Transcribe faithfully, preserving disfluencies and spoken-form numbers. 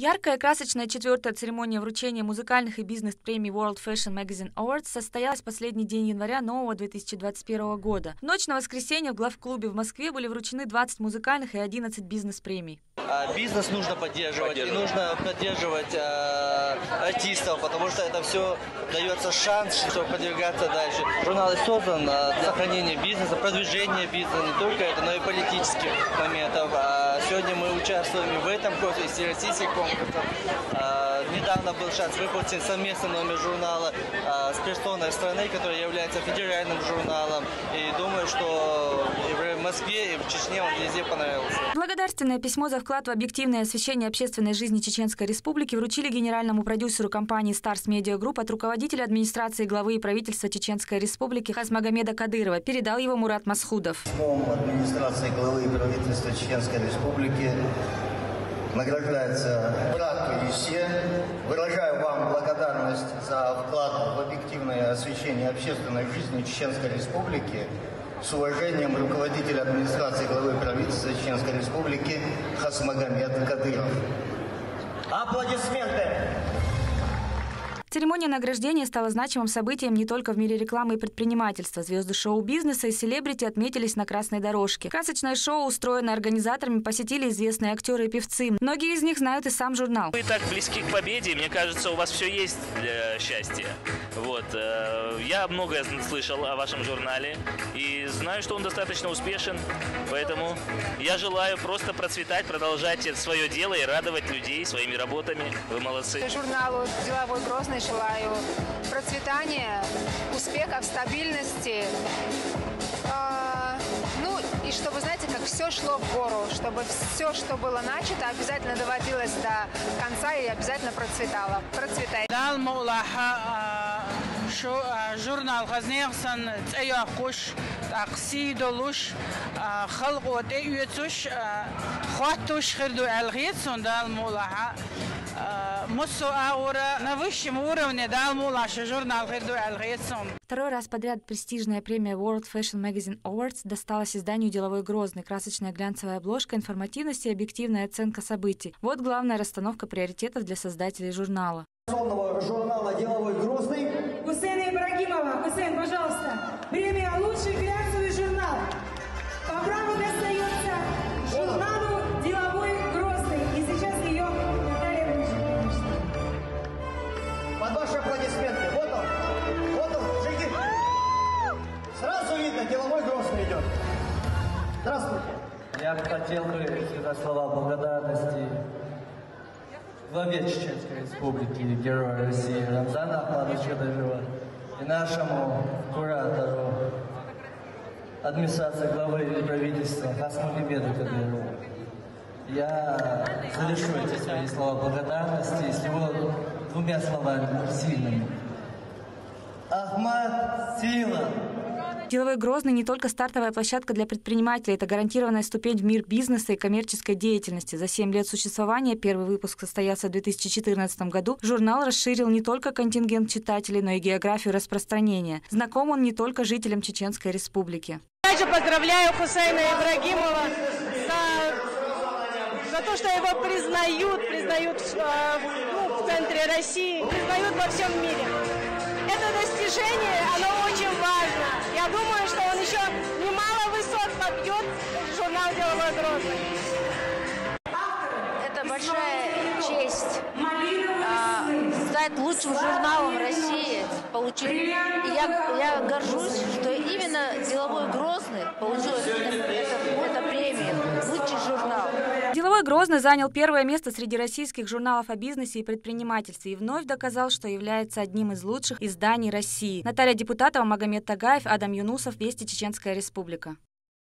Яркая и красочная четвертая церемония вручения музыкальных и бизнес-премий World Fashion Magazine Awards состоялась в последний день января нового две тысячи двадцать первого года. В ночь на воскресенье в главклубе в Москве были вручены двадцать музыкальных и одиннадцать бизнес-премий. Бизнес нужно поддерживать, и нужно поддерживать э, артистов, потому что это все дается шанс, чтобы продвигаться дальше. Журнал создан для сохранения бизнеса, продвижения бизнеса, не только это, но и политических моментов. А сегодня мы участвуем в этом конкурсе, российских конкурсах. А, недавно был шанс выпустить совместный номер журнала а, с персоной страны, которая является федеральным журналом. И думаю, что и в Москве, и в Чечне он везде понравился. Благодарственное письмо за вклад в объективное освещение общественной жизни Чеченской Республики вручили генеральному продюсеру компании Stars Media Group от руководителя администрации главы и правительства Чеченской Республики Хасмагомеда Кадырова. Передал его Мурат Масхудов. Письмом администрации главы и правительства Чеченской Республики награждается брат Юсе. Выражаю вам благодарность за вклад в объективное освещение общественной жизни Чеченской Республики. С уважением, руководитель администрации главы правительства Чеченской Республики Хасмагомед Кадыров. Аплодисменты! Церемония награждения стала значимым событием не только в мире рекламы и предпринимательства. Звезды шоу-бизнеса и селебрити отметились на красной дорожке. Красочное шоу, устроенное организаторами, посетили известные актеры и певцы. Многие из них знают и сам журнал. Вы так близки к победе, мне кажется, у вас все есть для счастья. Вот. Я многое слышал о вашем журнале и знаю, что он достаточно успешен, поэтому я желаю просто процветать, продолжать свое дело и радовать людей своими работами. Вы молодцы. Журналу «Деловой Грозный» желаю процветания, успехов, стабильности. Э, ну и чтобы, знаете, как все шло в гору, чтобы все, что было начато, обязательно доводилось до конца и обязательно процветало. Процветай. журнал хазнеясан цеяхуш таксидолуш خلق وديوتش خاتوش خردو الغيت сондал мулаха мусо аура на высшем уровне дал мулаша журнал خردو الغيت сон. Второй раз подряд престижная премия World Fashion Magazine Awards досталась изданию «Деловой Грозный». Красочная глянцевая обложка, информативность и объективная оценка событий. Вот главная расстановка приоритетов для создателей журнала. Журнала «Деловой Грозный». Гусейна Ибрагимова. Гусейн, пожалуйста. Премия «Лучший глянцевый журнал». По праву достается журналу «Деловой Грозный». И сейчас ее Наталья Владимировна. Под ваши аплодисменты. Вот он. Вот он. Жигит. Сразу видно, «Деловой Грозный» идет. Здравствуйте. Я бы хотел бы сказать слова благодарности главе Чеченской Республики, герою России Рамзану Ахмадовичу Кадырову и нашему куратору администрации главы и правительства Хасмагомеду Кадырову. Я завершу эти свои слова благодарности всего двумя словами сильными. Ахмад – сила! «Деловой Грозный» не только стартовая площадка для предпринимателей, это гарантированная ступень в мир бизнеса и коммерческой деятельности. За семь лет существования, первый выпуск состоялся в две тысячи четырнадцатом году, журнал расширил не только контингент читателей, но и географию распространения. Знаком он не только жителям Чеченской Республики. Также поздравляю Хусейна Ибрагимова за, за то, что его признают, признают ну, в центре России, признают во всем мире. Это достижение, оно очень важно. Я думаю, что он еще немало высот побьет журнал «Деловой Грозный». Это большая честь а, стать лучшим журналом России, получить. И я, я горжусь, что именно «Деловой Грозный» получил эту премию «Лучший журнал». «Деловой Грозный» занял первое место среди российских журналов о бизнесе и предпринимательстве и вновь доказал, что является одним из лучших изданий России. Наталья Депутатова, Магомед Тагаев, Адам Юнусов, Вести, Чеченская Республика.